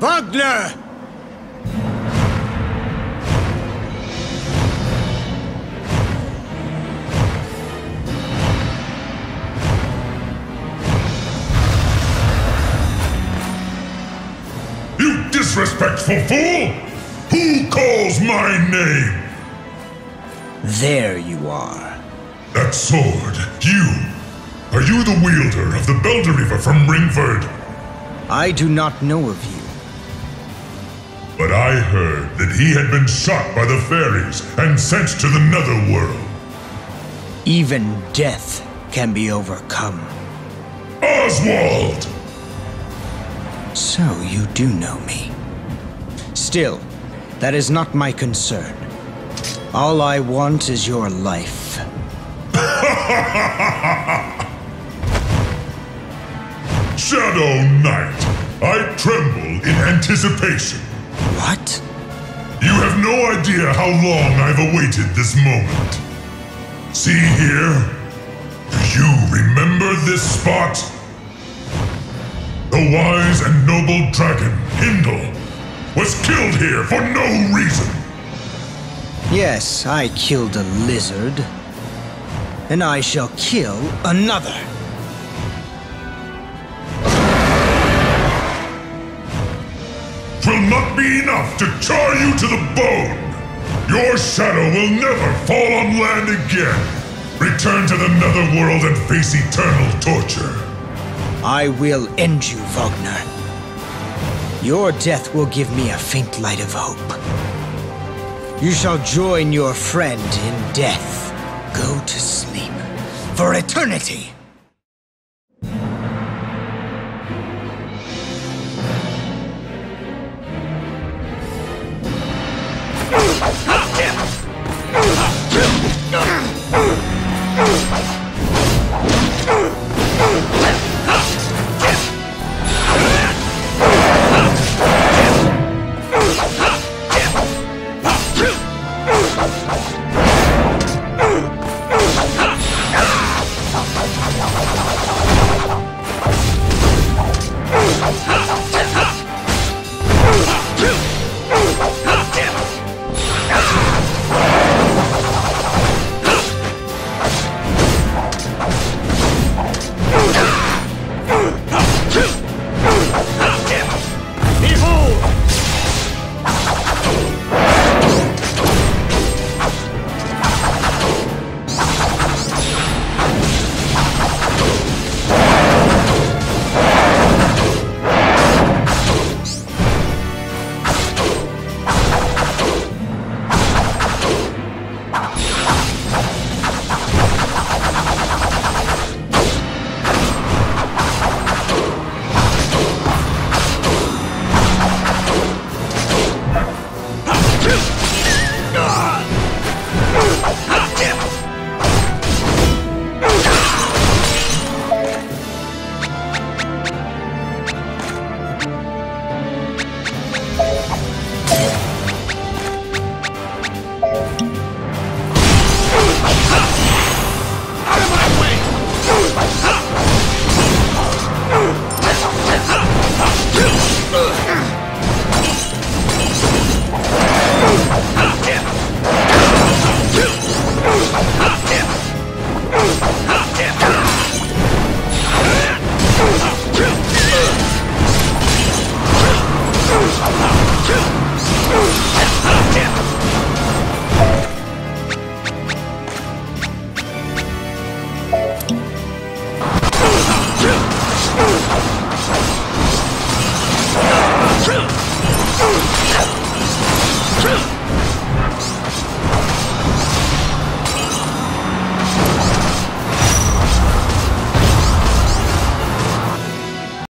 Wagner! You disrespectful fool! Who calls my name? There you are. That sword, you! Are you the wielder of the Belderiva from Ringford? I do not know of you. But I heard that he had been shot by the fairies and sent to the Netherworld. Even death can be overcome. Oswald! So you do know me. Still, that is not my concern. All I want is your life. Shadow Knight, I tremble in anticipation. What? You have no idea how long I've awaited this moment. See here? Do you remember this spot? The wise and noble dragon, Hindle, was killed here for no reason. Yes, I killed a lizard. And I shall kill another. Will not be enough to char you to the bone. Your shadow will never fall on land again. Return to the Netherworld and face eternal torture. I will end you, Wagner. Your death will give me a faint light of hope. You shall join your friend in death. Go to sleep for eternity.